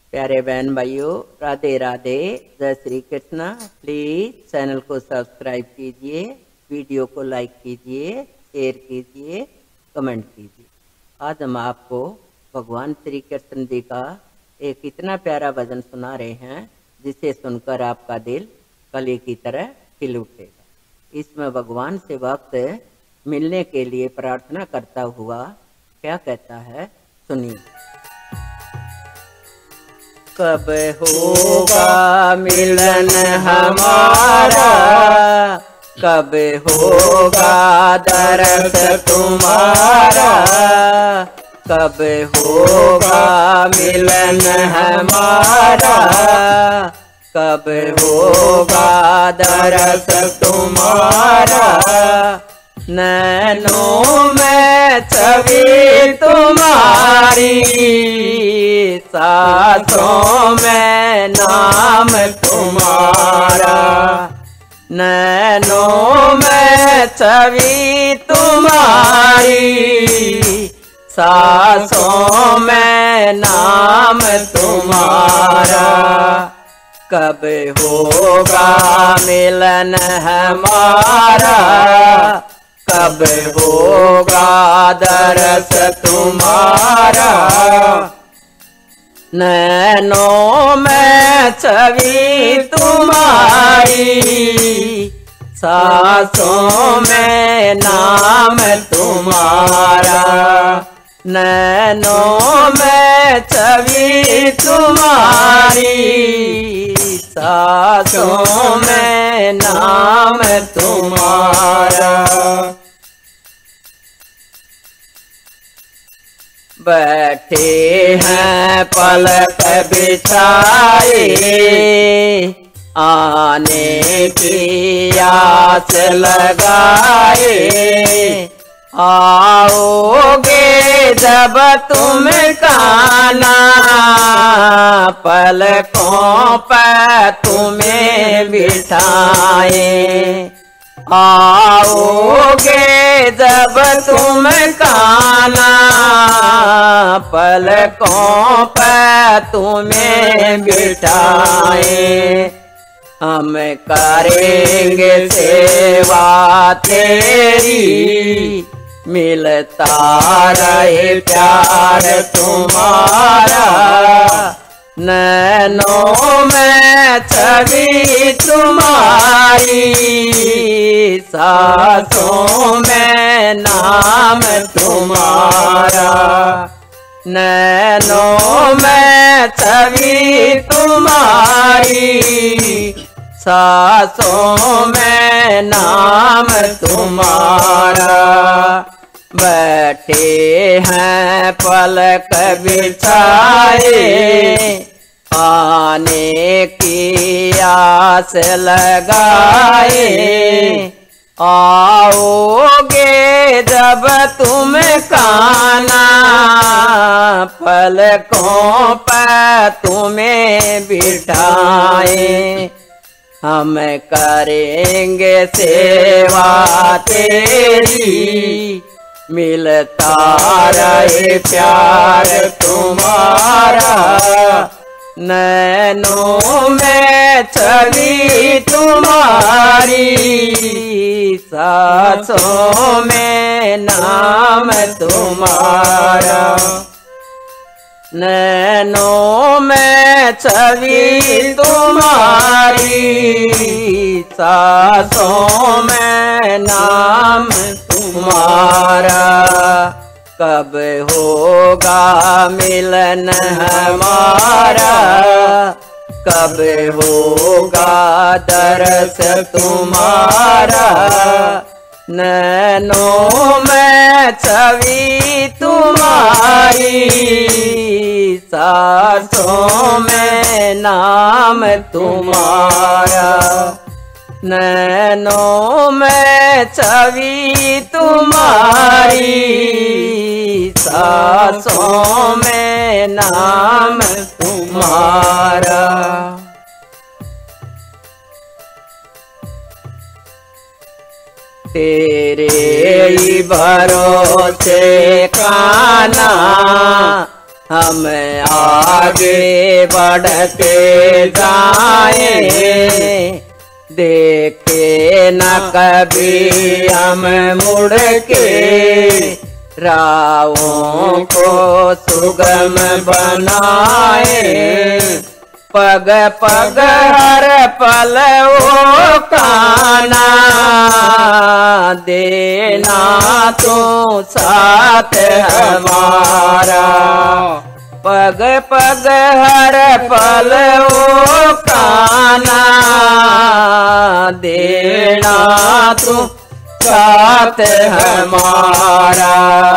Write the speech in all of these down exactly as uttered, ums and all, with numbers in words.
प्यारे बहन भाइयों, राधे राधे, जय श्री कृष्ण। प्लीज चैनल को सब्सक्राइब कीजिए, वीडियो को लाइक कीजिए, शेयर कीजिए, कमेंट कीजिए। आज हम आपको भगवान श्री कृष्ण जी का एक इतना प्यारा भजन सुना रहे हैं जिसे सुनकर आपका दिल कली की तरह खिल उठेगा। इसमें भगवान से भक्त मिलने के लिए प्रार्थना करता हुआ क्या कहता है, सुनिए। कब होगा मिलन हमारा, कब होगा दर्श तुम्हारा, कब होगा मिलन हमारा, कब होगा दर्श तुम्हारा। नैनों में छवि तुम्हारी, सांसों में नाम तुम्हारा। नैनों में छवि तुम्हारी, सांसों में नाम तुम्हारा। कब होगा मिलन हमारा, कब होगा दर्श तुम्हारा। नैनों में छवि तुम्हारी, सांसों में नाम तुम्हारा। नैनों में छवि तुम्हारी, सांसों में नाम तुम्हारा। बैठे हैं पलक बिछाए, आने की आस लगाए। आओगे जब तुम काना, पलकों पर तुम्हें बिठाए। आओगे जब तुम काना, पलकों पर तुम्हें बिठाए। हम करेंगे सेवा तेरी, मिलता रहे प्यार तुम्हारा। नैनों में छवि तुम्हारी, सांसों में नाम तुम्हारा। नैनों में छवि तुम्हारी, सांसों में नाम तुम्हारा। बैठे हैं पलक बिछाए, आने की आस लगाए। आओगे जब तुम काना, पलकों पर तुम्हें बिठाए। हम करेंगे सेवा तेरी, मिलता रहे प्यार तुम्हारा। नैनों में छवि तुम्हारी, सांसों में नाम तुम्हारा। नैनों में छवि तुम्हारी, सांसों में नाम तुम्हारा। कब होगा मिलन हमारा, कब होगा दर्श तुम्हारा। नैनों में छवि तुम्हारी, सांसों में नाम तुम्हारा। नैनों में छवि तुम्हारी, सांसों में नाम तुम्हारा। तेरे ही भरोसे काना, हम आगे बढ़ते जाए, देखे न कभी हम मुड़ के, राहों को सुगम बनाए। पग पग हर पल ओ काना, देना तू साथ हमारा। पग पग हर पल ओ काना, देना तू साथ हमारा।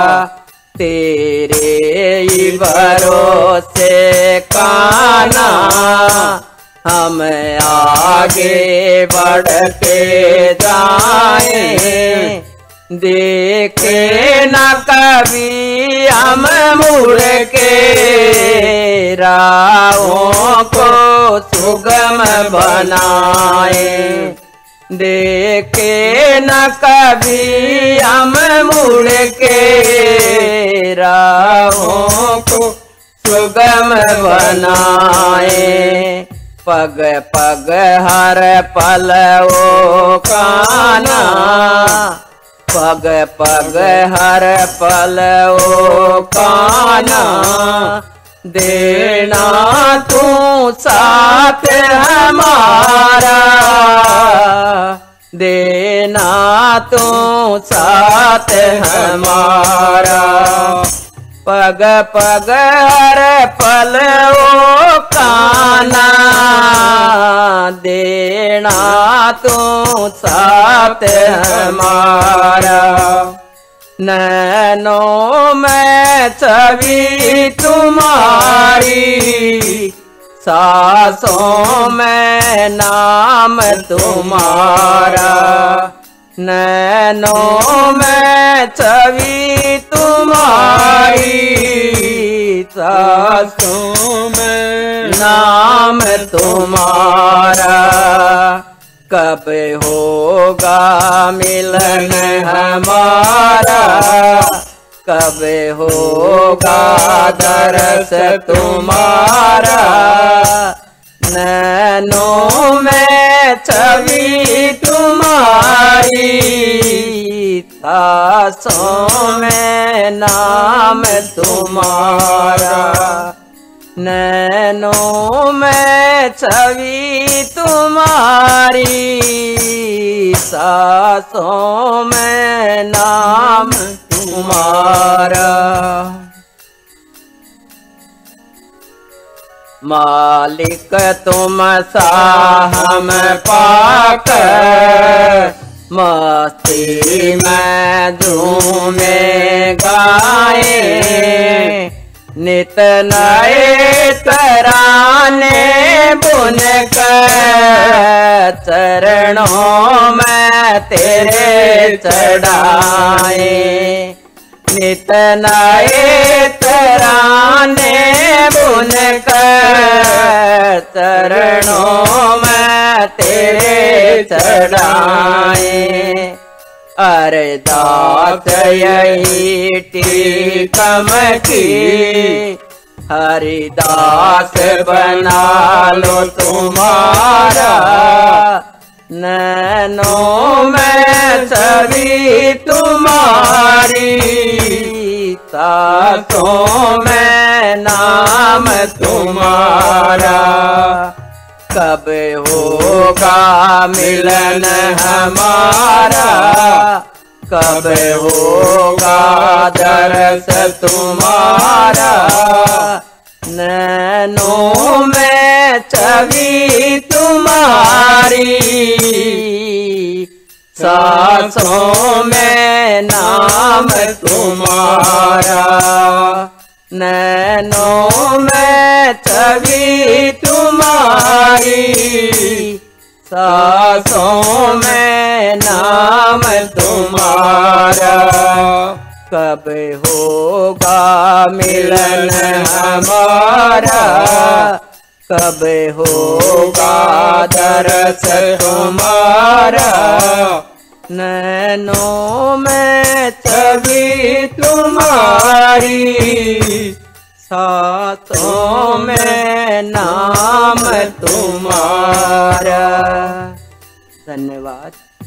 तेरे ही भरोसे काना, हम आगे बढ़ते जाए, देखे न कभी हम मुड़ के, राहों को सुगम बनाए। देखे न कभी हम मुड़ के, राहों को सुगम बनाए। पग पग हर पल ओ काना, पग पग हर पल ओ काना, देना तू साथ हमारा। देना तू साथ हमारा। पग पग हर पल ओ काना, देना तू साथ हमारा। नैनों में छवि तुम्हारी, सांसों में नाम तुम्हारा। नैनों में छवि तुम्हारी, सांसों में नाम तुम्हारा। कब होगा मिलन हमारा, कब होगा दरस तुम्हारा। नैनों में छवि तुम्हारी, सांसों में नाम तुम्हारा। नैनों में छवि तुम्हारी, सांसों में नाम तुम्हारा। मालिक तुम सा हम पाकर, मस्ती में झूमे गाए। नित नए तराने बुनकर, चरणों में तेरे चढ़ाए। नित नए तराने बुनकर, चरणों में तेरे चढ़ाए। अरदास यही टीकम की, हरिदास बना लो तुम्हारा। नैनों में छवि तुम्हारी, सांसों में नाम तुम्हारा। कब होगा मिलन हमारा, कब होगा दरस तुम्हारा। नैनों में छवि तुम्हारी, सांसों में नाम तुम्हारा। नैनों में छवि तुम्हारी, सांसों में नाम तुम्हारा। कब होगा मिलन हमारा, कब होगा दरस तुम्हारा। नैनों में छवि तुम्हारी, सातों में नाम तुम्हारा। धन्यवाद।